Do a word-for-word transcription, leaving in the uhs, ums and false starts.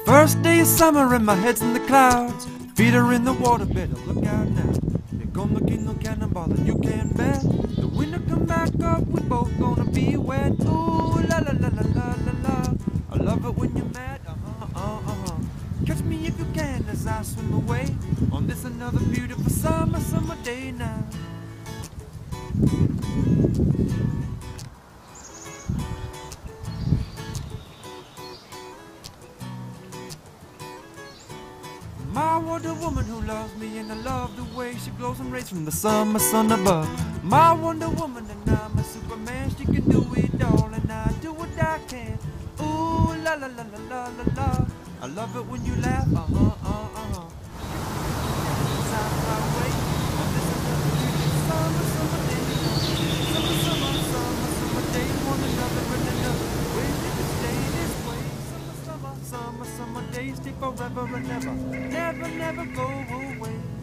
First day of summer and my head's in the clouds. Feet are in the water, better look out now. Here come the king of cannonball and you can't bet. The winter come back up, we both gonna be wet. Ooh, la la la la la la la. I love it when you're mad, uh-huh, uh-huh, uh-huh. Catch me if you can as I swim away on this another beautiful summer, summer day now. My Wonder Woman who loves me, and I love the way she glows and rays from the summer sun above. My Wonder Woman and I'm a Superman, she can do it all and I do what I can. Ooh, la la la la la la la. I love it when you laugh, uh-huh, uh-huh, uh-huh. Inside my way, on this another beautiful summer, summer day. Summer, summer, summer, summer day, one another and another. When did it stay this way? Summer, summer, summer, summer days take forever and ever. Never, never go away.